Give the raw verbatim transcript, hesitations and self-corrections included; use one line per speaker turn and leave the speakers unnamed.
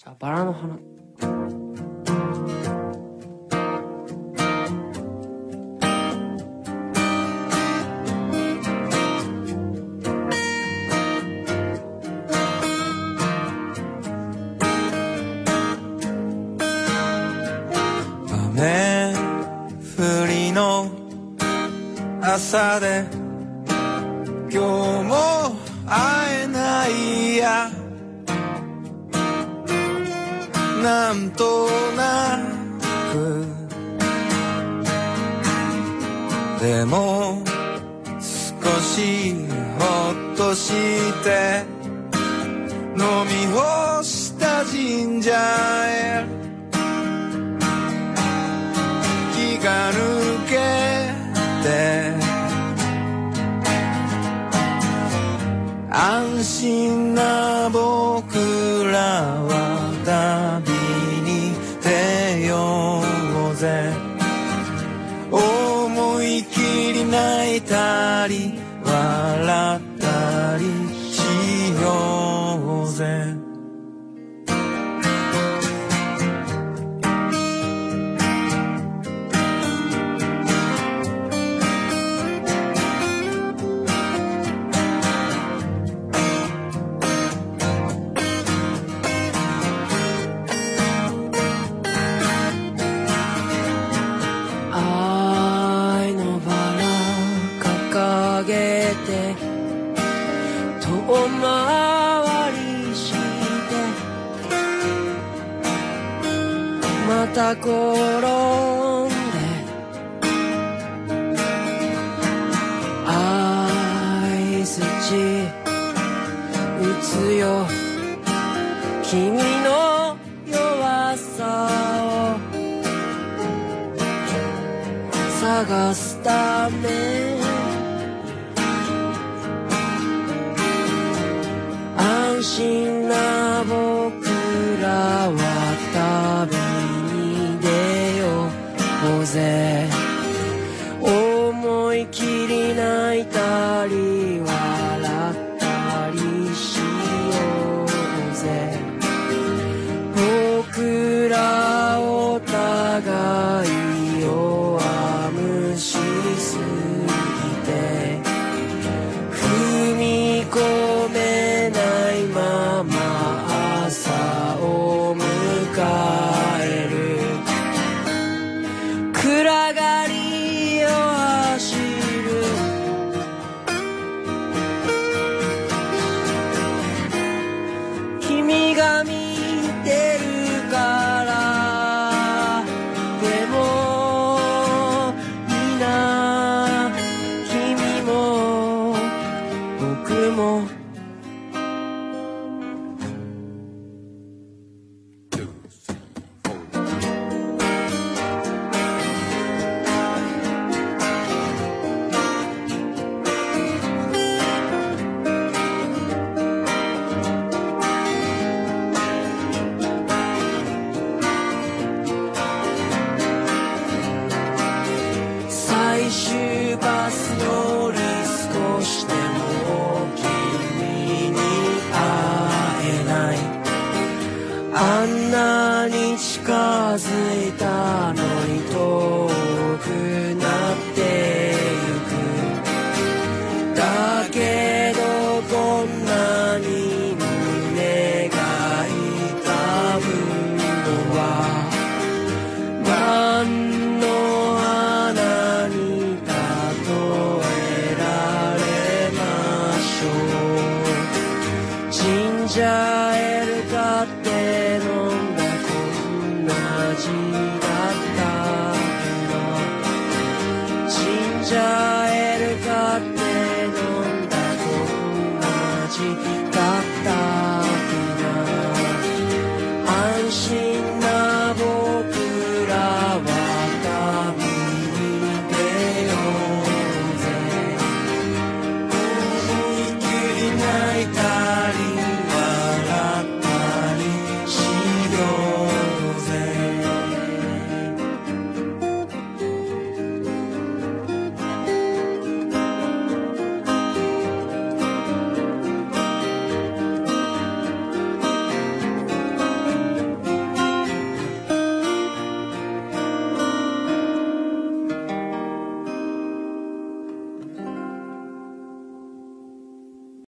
じゃあバラの花。
雨降りの朝で今日も会えないや、なんとなくでも少しほっとして飲み干した神社へ気が抜けて安心な僕らは旅に出ようぜ、思い切り泣いたり笑ったりしようぜ。遠回りしてまた転んで相づち打つよ君の弱さを探すため安心な僕らは旅に出ようぜ、思い切り泣いたり笑ったりしようぜ、僕らお互い弱虫すぎて踏み込めないまま朝を迎える、暗がりを走る君が見てるからでもいいな、君も僕も最終バス乗り少しでも君に会えない、あんなに近づいたのに遠くなってゆく、だけどこんなに胸が痛むのは何の花に例えられましょう、ジンジャーエール買って飲んだこんな味だったの、ジンジャー